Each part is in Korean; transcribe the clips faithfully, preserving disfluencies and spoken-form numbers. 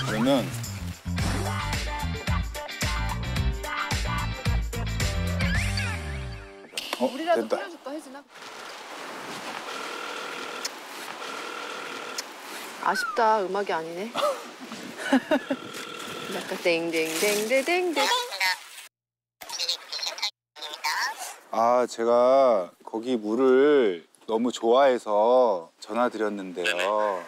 그러면 어, 우리라도 됐다. 뿌려줄까, 혜진아? 아쉽다, 음악이 아니네. 약간 땡땡땡땡땡땡. 아, 제가 거기 물을 너무 좋아해서 전화드렸는데요. 어떤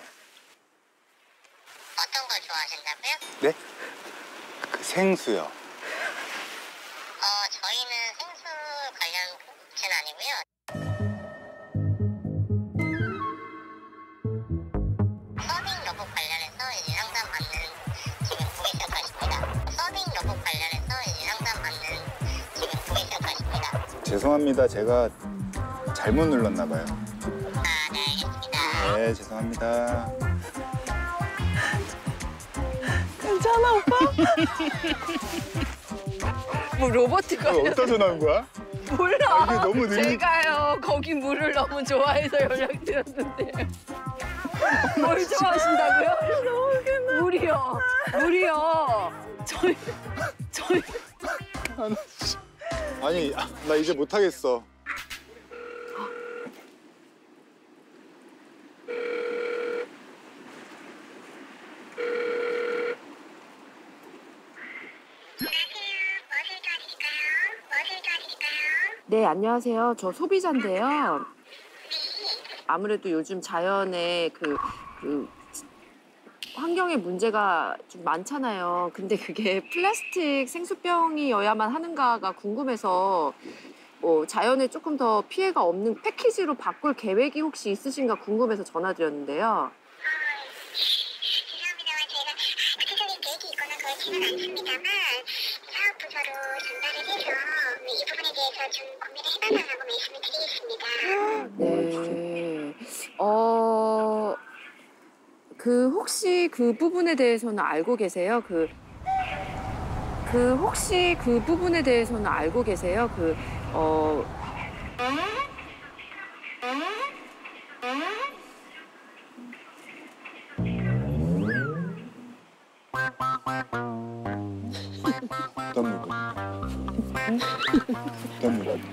걸 좋아하신다고요? 네? 그 생수요. 어, 저희는 생수 관련 업체는 아니고요. 서빙 로봇 관련해서 이제 상담 받는 지금 보기 시작하십니다. 서빙 로봇 관련해서 이제 상담 받는 지금 보기 시작하십니다. 죄송합니다. 제가 잘못 눌렀나 봐요. 아, 네, 알겠습니다. 네, 죄송합니다. 괜찮아, 오빠? 뭐 로봇이가 어디다 전화한 거야? 몰라. 아, 이게 너무 느리... 제가요, 거기 물을 너무 좋아해서 연락드렸는데. 뭘 좋아하신다고요? 너무 웃긴다. 물이요. 물이요. 저희, 저희. 아니, 나 이제 못하겠어. 네, 안녕하세요. 저 소비자인데요. 아무래도 요즘 자연에 그, 그 환경에 문제가 좀 많잖아요. 근데 그게 플라스틱 생수병이어야만 하는가가 궁금해서 뭐 자연에 조금 더 피해가 없는 패키지로 바꿀 계획이 혹시 있으신가 궁금해서 전화드렸는데요. 죄송합니다만 저희가 구체적인 계획이 있거나 그렇지는 않습니다만 사업 부서로 전달을 해서 이 부분에 대해서 좀 고민을 해봐달라고 말씀을 드리겠습니다. 네. 어, 그 혹시 그 부분에 대해서는 알고 계세요? 그, 그 혹시 그 부분에 대해서는 알고 계세요? 그, 어. 어떤 부분? 어떤 부분?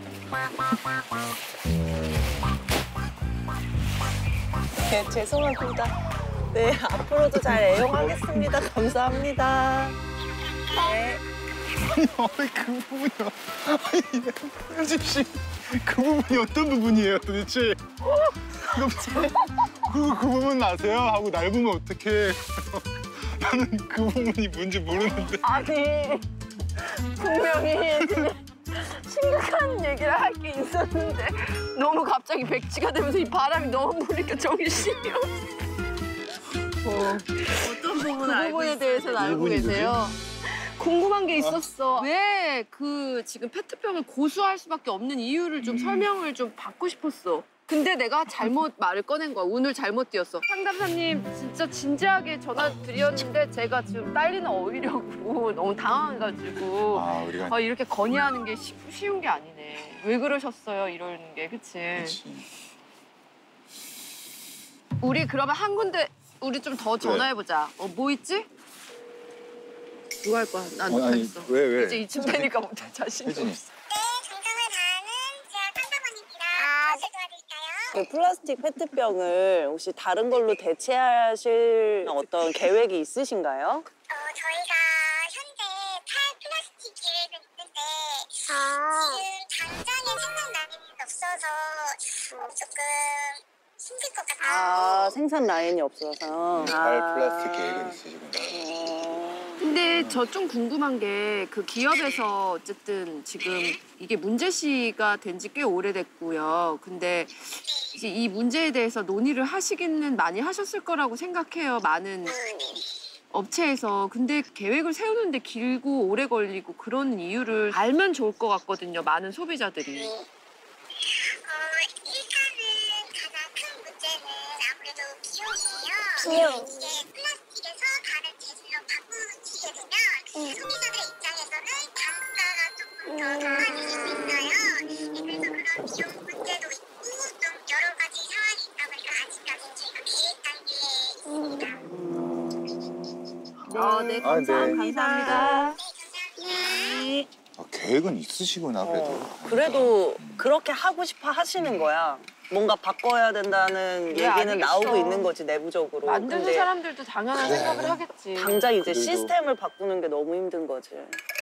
네, 죄송합니다. 네, 앞으로도 잘 애용하겠습니다. 감사합니다. 네. 아니, 그 부분이요. 아니, 현집 씨, 그 부분이 어떤 부분이에요, 도대체? 그, 그, 그 부분 아세요? 하고 날 보면 어떡해. 나는 그 부분이 뭔지 모르는데. 아니, 분명히 심각한 얘기를 할 게 있었는데 너무 갑자기 백지가 되면서 이 바람이 너무 부니까 정신이 없어. 어. 어떤 부분 그 부분에 대해서는 알고 계세요? 궁금한 게 있었어. 왜 그 지금 페트병을 고수할 수밖에 없는 이유를 좀 음. 설명을 좀 받고 싶었어. 근데 내가 잘못 말을 꺼낸 거야. 운을 잘못 띄었어. 상담사님 진짜 진지하게 전화 드렸는데 제가 지금 딸리는 어휘려고 너무 당황해가지고 아, 우리가 아, 이렇게 건의하는 게 쉬, 쉬운 게 아니네. 왜 그러셨어요? 이러는 게, 그치? 그치. 우리 그러면 한 군데 우리 좀 더 전화해보자. 어, 뭐 있지? 누가 할 거야? 난 어, 아니, 못하겠어. 왜, 왜? 이제 이쯤 되니까 못해. 자신이 혜진이. 없어. 네, 정성을 다하는 제가 상담원입니다. 무엇을 도와드릴까요? 그 플라스틱 페트병을 혹시 다른 걸로 대체하실 어떤 계획이 있으신가요? 어, 저희가 현재 탈플라스틱 계획은 있는데 지금 당장에 생각나는 게 없어서 어, 조금 힘들 것 같아요. 아, 생산 라인이 없어서. 발 아. 플라스틱 계획은 있으시구나. 어. 근데 저 좀 궁금한 게 그 기업에서 어쨌든 지금 이게 문제시가 된 지 꽤 오래됐고요. 근데 이제 이 문제에 대해서 논의를 하시기는 많이 하셨을 거라고 생각해요. 많은 업체에서. 근데 계획을 세우는데 길고 오래 걸리고 그런 이유를 알면 좋을 것 같거든요. 많은 소비자들이. 어, 일단은 가장 큰 문제는 아무래도 비용이에요. 비용. 이게 플라스틱에서 다른 재질로 바꾸시게 되면 소비자들의 입장에서는 단가가 조금 더 높아질 수 있어요. 네, 그래서 그런 비용 문제도 있고 좀 여러 가지 상황이 있다 보니까 아직까지는 저희가 계획 단계에 있습니다. 아, 네, 아, 네. 감사합니다. 아, 계획은 있으시구나 그래도. 어, 그래도 그렇게 하고 싶어 하시는 거야. 뭔가 바꿔야 된다는 왜 얘기는 아니겠어. 나오고 있는 거지 내부적으로. 만드는 근데 사람들도 당연한 그래. 생각을 하겠지. 당장 이제 그래도- 시스템을 바꾸는 게 너무 힘든 거지.